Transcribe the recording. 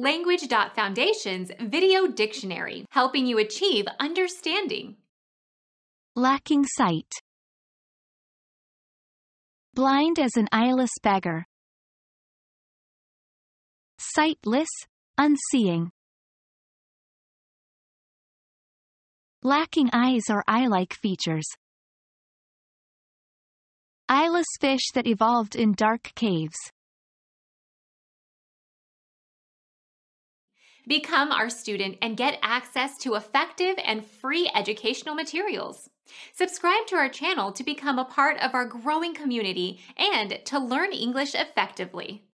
Language.Foundation's Video Dictionary, helping you achieve understanding. Lacking sight. Blind as an eyeless beggar. Sightless, unseeing. Lacking eyes or eye-like features. Eyeless fish that evolved in dark caves. Become our student and get access to effective and free educational materials. Subscribe to our channel to become a part of our growing community and to learn English effectively.